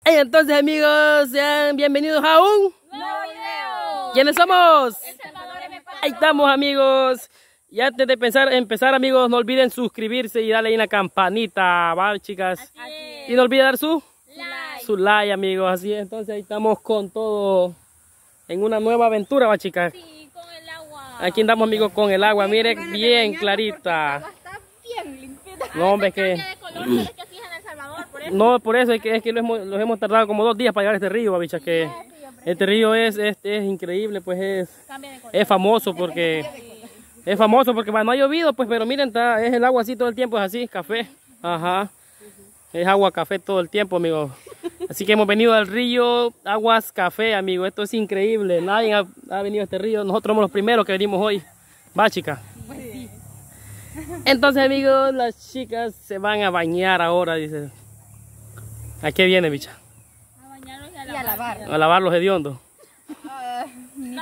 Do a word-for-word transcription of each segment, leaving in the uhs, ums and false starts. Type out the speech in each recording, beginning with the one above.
Hey, entonces amigos, sean bienvenidos a un nuevo video. ¿Quiénes somos? El Salvador M P. Ahí estamos amigos. Y antes de pensar, empezar amigos, no olviden suscribirse y darle ahí una campanita, ¿va chicas? Así es. Y no olviden dar su, Like. su like amigos, así es. Entonces ahí estamos con todo en una nueva aventura, ¿va chicas? Sí, con el agua. Aquí andamos amigos con el agua, miren, bien clarita. Está bien limpita. No hombre, que... Cambia de color, pero es que así es en El Salvador, por eso. No, por eso es que, es que los, hemos, los hemos tardado como dos días para llegar a este río, ¿va, bicha? Que este río es, es, es increíble, pues es, Cambia de color. es famoso porque... Es famoso porque bueno, no ha llovido, pues, pero miren, está, es el agua así todo el tiempo, es así, café. Ajá. Es agua café todo el tiempo, amigos. Así que hemos venido al río Aguas Café, amigos. Esto es increíble. Nadie ha, ha venido a este río. Nosotros somos los primeros que venimos hoy. Va, chica. Sí. Entonces, amigos, las chicas se van a bañar ahora, dice. ¿A qué viene, bicha? A bañarnos y a lavar. Y a lavar. A lavar los hediondos. No,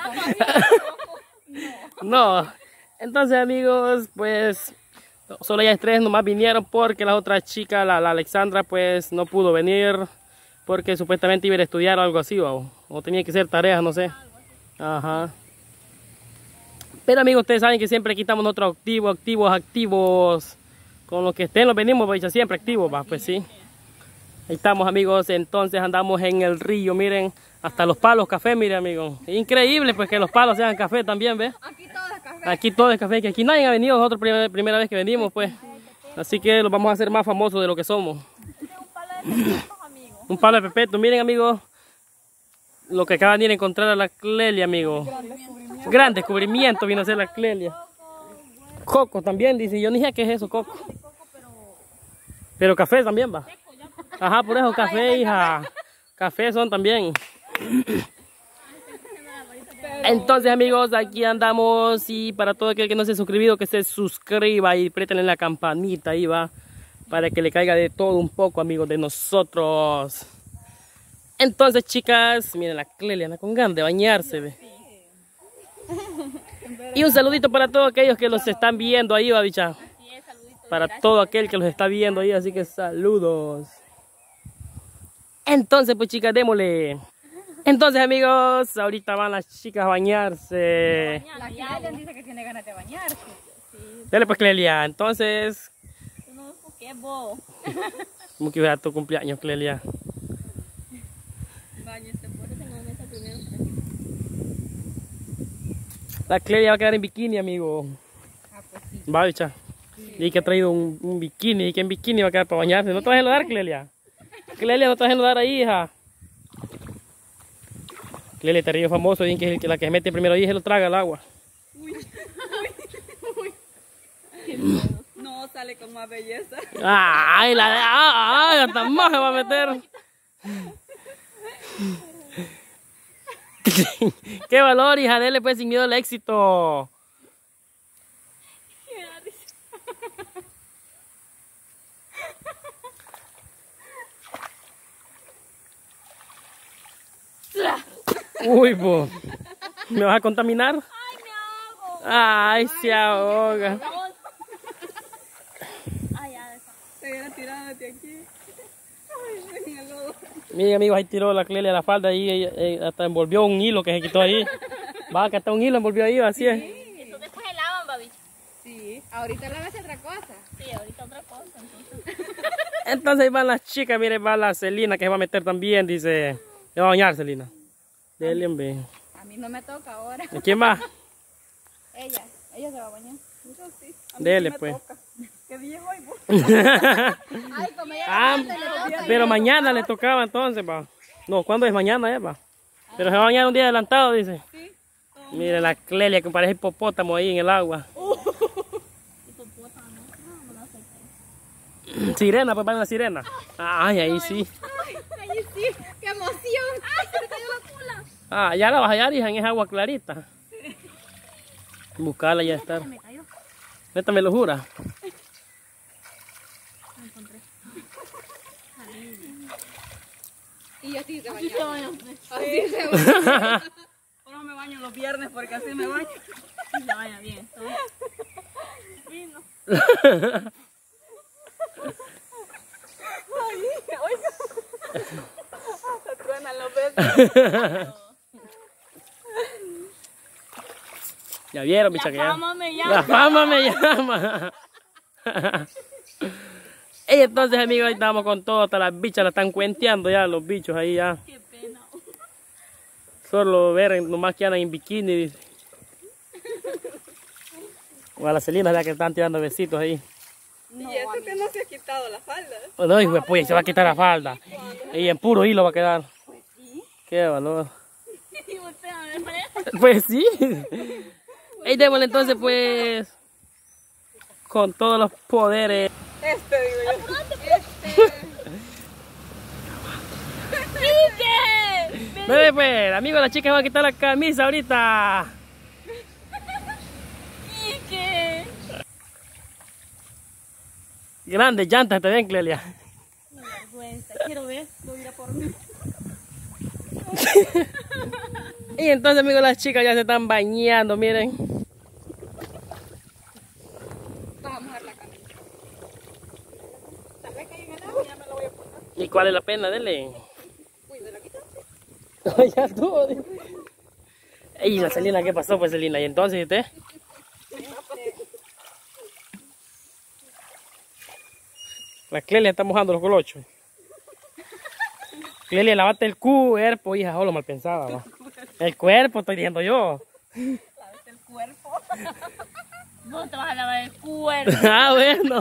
No. Entonces, amigos, pues solo ellas tres nomás vinieron porque la otra chica, la, la Alexandra, pues no pudo venir porque supuestamente iba a ir a estudiar o algo así, o, o tenía que hacer tareas, no sé. Ajá. Pero, amigos, ustedes saben que siempre aquí estamos nosotros activos, activos, activos. Con los que estén, los venimos, pues siempre activos, va, pues sí. Ahí estamos, amigos, entonces andamos en el río, miren, hasta los palos café, miren, amigos. Increíble, pues que los palos sean café también, ¿ves? aquí todo es café. Aquí todo es café, que aquí nadie ha venido, nosotros primera, primera vez que venimos, pues. Así que los vamos a hacer más famosos de lo que somos. Un palo de pepitos, amigos. Un palo de pepeto, miren, amigos, lo que acaban de ir a encontrar a la Clelia, amigos. Gran descubrimiento vino a ser la Clelia. Coco también, dice, yo ni sé qué es eso, coco. Pero café también va. Ajá, por eso café, hija. Café son también. Entonces, amigos, aquí andamos y para todo aquel que no se ha suscribido, que se suscriba y aprieten en la campanita ahí va, para que le caiga de todo un poco, amigos, de nosotros. Entonces, chicas, miren la Clelia anda con ganas de bañarse, ve. Y un saludito para todos aquellos que los están viendo ahí, va, bicha. Para todo aquel que los está viendo ahí, así que saludos. Entonces, pues chicas, démosle. Entonces, amigos, ahorita van las chicas a bañarse. La Clelia dice que tiene ganas de bañarse. Sí. Dale pues, Clelia. Entonces, No, ¿qué bobo? ¿cómo que era tu cumpleaños, Clelia? Báñese, por eso tengo mesa primero. La Clelia va a quedar en bikini, amigo. Ah, pues sí. Va, bicha. Y que ha traído un, un bikini. Y que en bikini va a quedar para bañarse. No te vas a enlodar, Clelia. Clelia, no te vas a enlodar ahí, hija. Clelia, este río famoso, dicen que es el que la que se mete primero ahí se lo traga el agua. Uy, uy, uy. No sale con más belleza. Ay, la de... Ay, hasta más se va a meter. Qué valor, hija, dele pues sin miedo al éxito. Uy, pues, ¿me vas a contaminar? Ay, me ahogo. Ay, se ahoga. Ay, ya, se hubiera tirado desde aquí. Ay, en el lodo. Miren, amigos, ahí tiró la Clelia la falda y ella, ella hasta envolvió un hilo que se quitó ahí. Va, que hasta un hilo envolvió ahí, así es. Eso después se lavan, babi. Sí, ahorita la ves otra cosa. Sí, ahorita otra cosa, entonces. Entonces ahí van las chicas, miren, va la Celina que se va a meter también, dice. Se va a bañar, Celina. Dele, hombre. A mí no me toca ahora. ¿Y quién va? Ella, ella se va a bañar. Yo sí. A mí Dele, sí me pues. toca. Qué viejo y vos. Ay, como ella Ah, le toca. pero mañana le tocaba entonces, va. No, ¿cuándo es mañana, eh, va? Pero se va a bañar un día adelantado, dice. Sí. Mire la Clelia que parece hipopótamo ahí en el agua. Hipopótamo, no, no la sé. Sirena, pues va una sirena. Ay, ahí sí. Ay, ahí sí, qué emoción. Ay, se me cayó la cula. Ah, ya la vas a hallar, hija, en esa agua clarita. Buscarla ya está. Se me cayó. Neta, me lo jura. La encontré. Y así se baña. Así se baña. Así se baña. Ahora me baño los viernes porque así me baño. Y se baña bien. Vino. Ay, oiga. ganan los besos. Ya vieron, bicha, que La ya. fama me llama. La fama me llama. Y entonces, amigos, ahí estamos con todo. Hasta las bichas la están cuenteando ya, los bichos ahí ya. Qué pena. Solo ver, nomás que andan en bikini, dice. O a la Celina ya que están tirando besitos ahí. No, y esto que no se ha quitado la falda. Oh, no, hijo de puya, se va a quitar la falda. Y en puro hilo va a quedar. Pues sí. Qué valor. Y usted me parece. Pues sí. Ahí démosle entonces, pues, con todos los poderes. Este, digo yo. Este. ¡Quique! Ve, pues, amigos, la chica va a quitar la camisa ahorita. ¡Quique! Grandes llantas te ven, Clelia. Me vergüenza. Quiero ver. Voy a ir a por mí. Y entonces, amigos, las chicas ya se están bañando, miren. Vamos a mojar la camisa. Tal vez que llegue el agua ya me lo voy a poner. ¿Y cuál es la pena? Dele. Uy, ¿me la quitaste? Ya tú. Y la Celina, ¿qué pasó, pues, Celina? ¿Y entonces usted? La Clelia está mojando los colochos. Clelia, lavate el cuerpo, hija, solo mal pensaba. ¿Va? El cuerpo, estoy diciendo yo. Lávate el cuerpo. No te vas a lavar el cuerpo. Ah, bueno.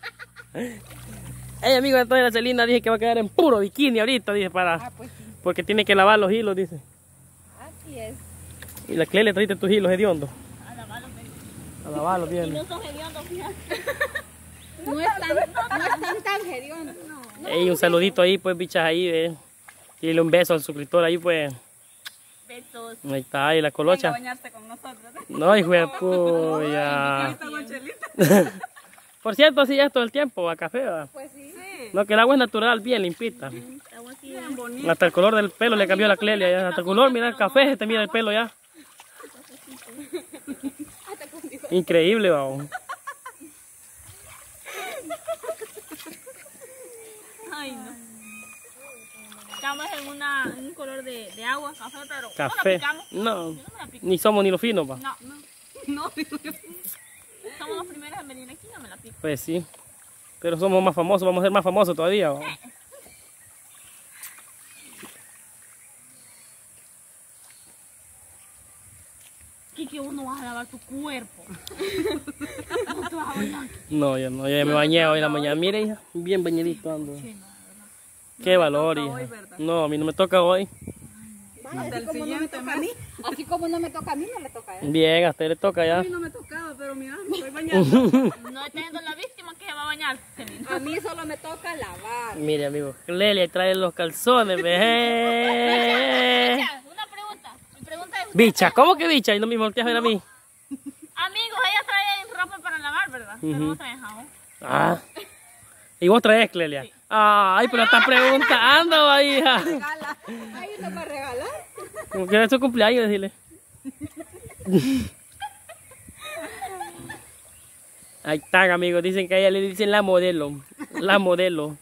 Hey, amigo, entonces la Celina dije que va a quedar en puro bikini ahorita, dice, para... Ah, pues sí. Porque tiene que lavar los hilos, dice. Así es. Y la Clelia traíste tus hilos hediondos. A lavarlos, ven. A lavarlos Y bien. no son hediondos, fíjate. No están, no están tan hediondos. No. Ey, un saludito ahí, pues, bichas ahí, eh. Y dile un beso al suscriptor ahí, pues. Besos. Ahí está, ahí la colocha. Venga a bañarte con nosotros. No, hijo de puya. Por cierto, así ya es todo el tiempo, a café, ¿va? Pues sí. Sí. No, que el agua es natural, bien limpita. Agua así bien bonita. Hasta el color del pelo le cambió la Clelia, ya. Hasta el color, mira, el café se te mira el pelo ya. Increíble, va. Ay, no. Estamos en, una, en un color de, de agua, café, pero Café. no la picamos. No, Yo no me la pico. ni somos ni los finos, va. No, no. No, somos los primeros en venir aquí, no me la pico. Pues sí. Pero somos más famosos, vamos a ser más famosos todavía, va. Kiki, vos no vas a lavar tu cuerpo. No te vas a bañar. No, yo no, yo ya me bañé hoy en la mañana. Mire, hija, bien bañadito ando. Sí, no, no. Qué valor, hija. No, a mí no me toca hoy. Hasta el siguiente mes. Así como no me toca a mí, no le toca a él. Bien, a usted le toca ya. A mí no me tocaba, pero mira, me estoy bañando. No teniendo la víctima que se va a bañar. A mí solo me toca lavar. Mire, amigo, Clelia trae los calzones, ve. Una pregunta. Mi pregunta es... Bicha, ¿cómo que bicha? Y no me volteas a ver a mí. Amigos, ellas traen ropa para lavar, ¿verdad? Pero no traen jabón. Ah. ¿Y vos traes, Clelia? Ay, pero estás preguntando, hija. Regala. Ay, ¿no me regalar? Como que es su cumpleaños, decirle. Ahí están, amigos. Dicen que a ella le dicen la modelo. La modelo.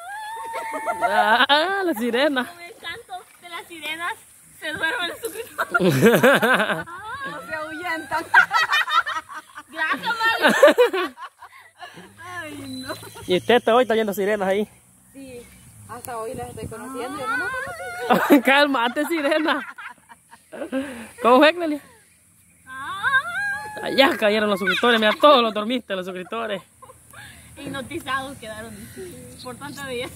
Ah, la sirena. Con el canto de las sirenas se duermen en su grito. No se ahuyentan. Gracias, Mario. Ay, no. Y usted hasta hoy está viendo sirenas ahí. Sí, hasta hoy las estoy conociendo. Yo no me conocí. Cálmate, sirena. ¿Cómo fue, Clelia? Ah. Allá cayeron los suscriptores. Mira, todos los dormiste, los suscriptores. Hipnotizados quedaron por tanta belleza.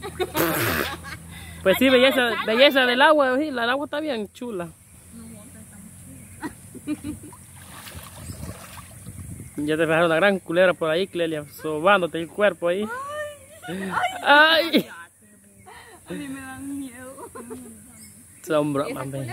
Pues sí, belleza, belleza del agua. Sí, el agua está bien chula. Ya te dejaron una gran culera por ahí, Clelia, sobándote el cuerpo ahí. Ay. A mí me dan miedo. Son bromas, ve.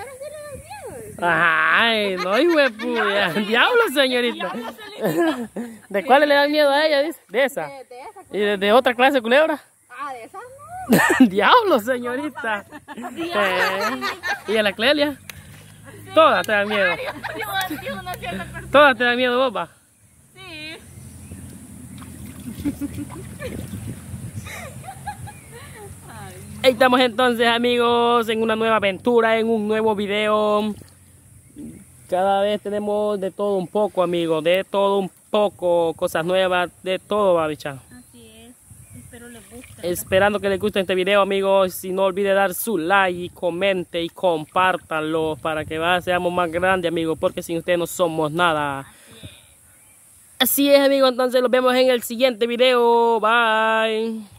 Ay, no, hijo de puya. Diablo, señorita. ¿De cuáles le dan miedo a ella? Dice? De esa. De, de esa ¿Y de, de otra clase de culebra? Ah, de esas no. Diablo, señorita. Eh, ¿Y a la Clelia? Todas te dan miedo. Digo, digo una cierta persona. Todas te dan miedo, boba. Sí. Ay, Ahí estamos entonces, amigos, en una nueva aventura, en un nuevo video. Cada vez tenemos de todo un poco, amigos, de todo un poco, cosas nuevas, de todo, babicha. Así es, espero les guste. Esperando que les guste este video, amigos. Y no olvide dar su like, y comente y compártanlo para que va, seamos más grandes, amigos, porque sin ustedes no somos nada. Así es, amigos, entonces los vemos en el siguiente video. Bye.